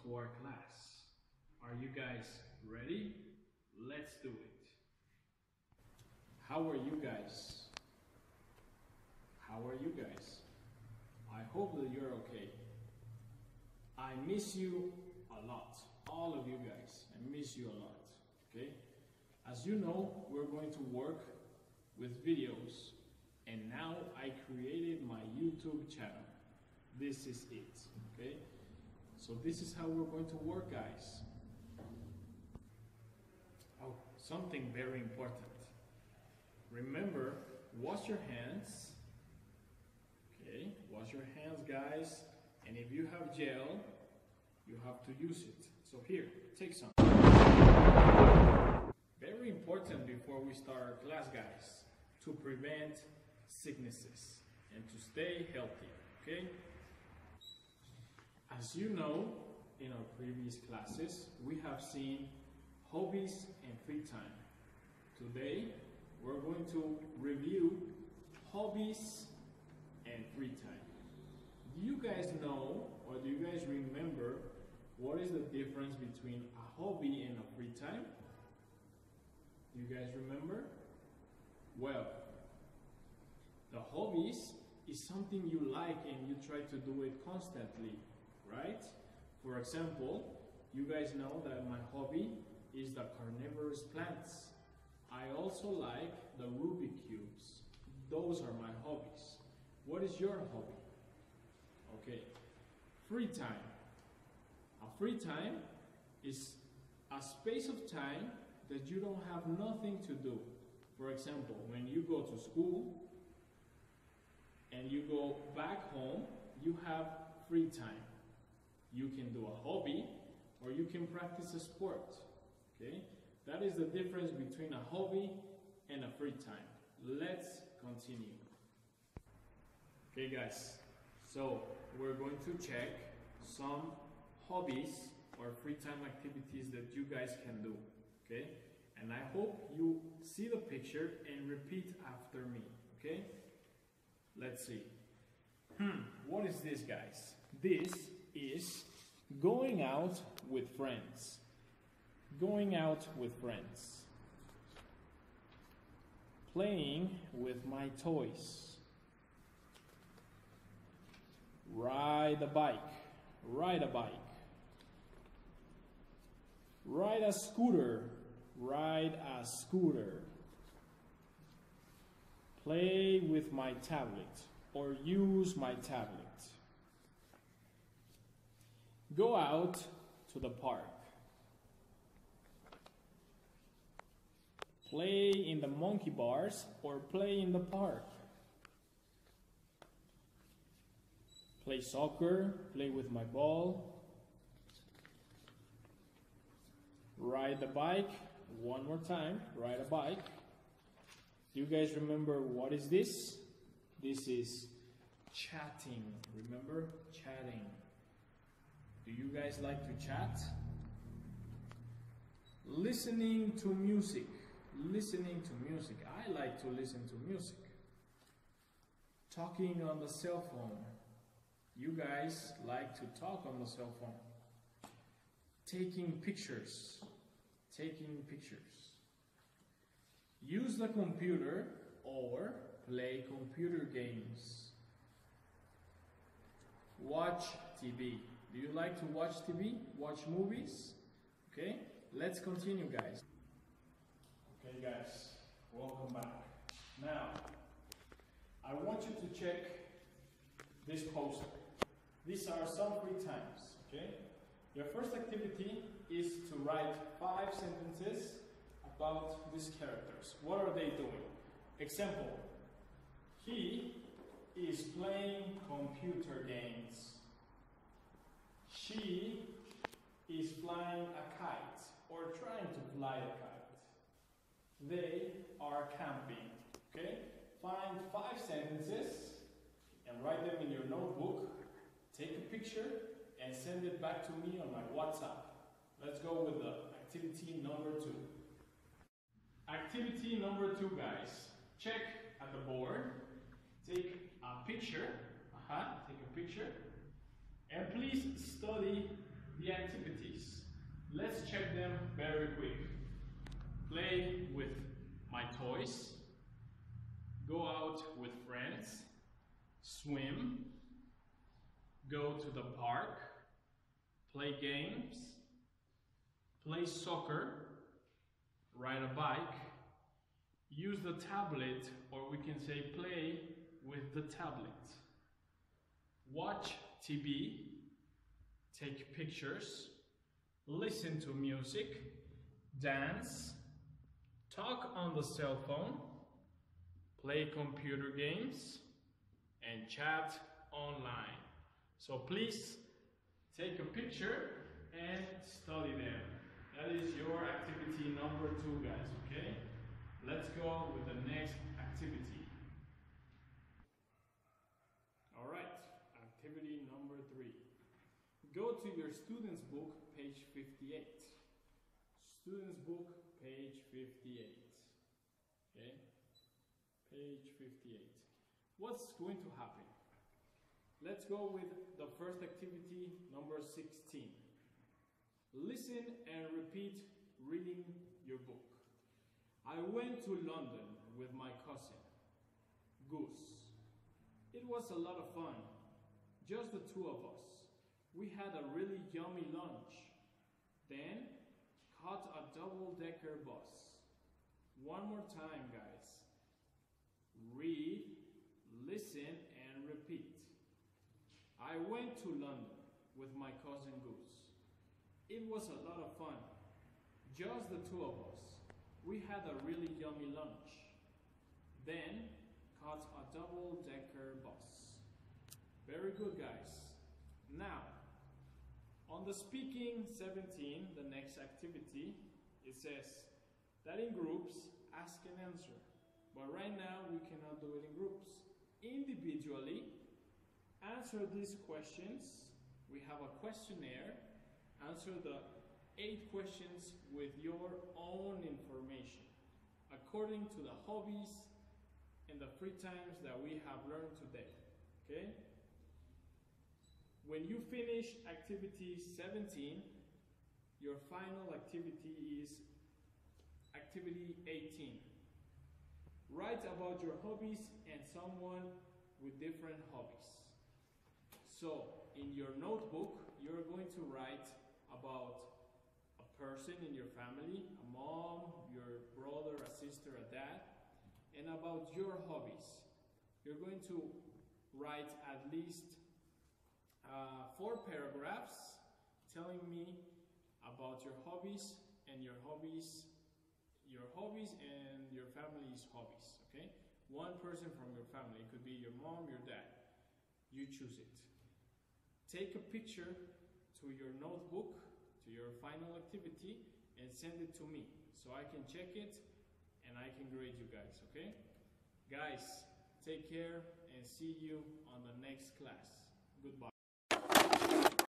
to our class. Are you guys ready? Let's do it. How are you guys? How are you guys? I hope that you're okay. I miss you a lot. All of you guys, I miss you a lot. Okay? As you know, we're going to work with videos. And now I created my YouTube channel. This is it. Okay? So this is how we're going to work, guys. Oh, something very important. Remember, wash your hands. Okay, wash your hands, guys. And if you have gel, you have to use it. So here, take some. Very important before we start our class, guys, to prevent sicknesses and to stay healthy, okay? As you know, in our previous classes, we have seen hobbies and free time. Today, we're going to review hobbies and free time. Do you guys know, or do you guys remember, what is the difference between a hobby and a free time? Do you guys remember? Well, the hobbies is something you like and you try to do it constantly, right? For example, you guys know that my hobby is the carnivorous plants. I also like the Rubik cubes. Those are my hobbies. What is your hobby? Okay, free time. A free time is a space of time that you don't have nothing to do. For example, when you go to school and you go back home, you have free time. You can do a hobby or you can practice a sport. Okay? That is the difference between a hobby and a free time. Let's continue. Okay, guys, so we're going to check some hobbies or free time activities that you guys can do. Okay? And I hope you see the picture and repeat after me. Okay? Let's see. What is this, guys? This is going out with friends. Going out with friends. Playing with my toys. Ride a bike. Ride a bike. Ride a scooter. Ride a scooter. Play with my tablet or use my tablet. Go out to the park. Play in the monkey bars or play in the park. Play soccer, play with my ball. Ride the bike, one more time, ride a bike. Do you guys remember what is this? This is chatting, remember? Chatting. Do you guys like to chat? Listening to music. Listening to music. I like to listen to music. Talking on the cell phone. You guys like to talk on the cell phone. Taking pictures. Taking pictures. Use the computer or play computer games. Watch TV. Do you like to watch TV? Watch movies? Okay, let's continue, guys. Okay, guys, welcome back. Now, I want you to check this poster. These are some free times, okay? Your first activity is to write 5 sentences about these characters. What are they doing? Example, he is playing computer games. She is flying a kite or trying to fly a kite. They are camping. Okay? Find 5 sentences and write them in your notebook. Take a picture and send it back to me on my WhatsApp. Let's go with the activity number 2. Activity number 2, guys. Check at the board. Take a picture. Take a picture. And please study the activities. Let's check them very quick. Play with my toys, go out with friends, swim, go to the park, play games, play soccer, ride a bike, use the tablet, or we can say play with the tablet, watch TV, take pictures, listen to music, dance, talk on the cell phone, play computer games, and chat online. So please take a picture and study them. That is your activity number 2, guys, okay? Let's go with the next activity. All right, activity number 3. Go to your student's book, page 58. Student's book, page 58. Okay? Page 58. What's going to happen? Let's go with the first activity, number 16. Listen and repeat reading your book. I went to London with my cousin, Goose. It was a lot of fun, just the 2 of us. We had a really yummy lunch. Then, caught a double-decker bus. One more time, guys. Read, listen, and repeat. I went to London with my cousin Goose. It was a lot of fun, just the 2 of us. We had a really yummy lunch. Then, caught a double-decker bus. Very good, guys. Now, on the speaking 17, the next activity, it says that in groups, ask and answer. But right now, we cannot do it in groups. Individually, answer these questions. We have a questionnaire. Answer the 8 questions with your own information, according to the hobbies and the free times that we have learned today. Okay? When you finish activity 17, your final activity is activity 18. Write about your hobbies and someone with different hobbies. So, in your notebook, you're going to write about a person in your family, a mom, your brother, a sister, a dad, and about your hobbies. You're going to write at least 4 paragraphs telling me about your hobbies and your hobbies and your family's hobbies, okay? One person from your family, it could be your mom, your dad. You choose it. Take a picture to your notebook, to your final activity, and send it to me so I can check it and I can grade you guys, okay? Guys, take care and see you on the next class. Goodbye.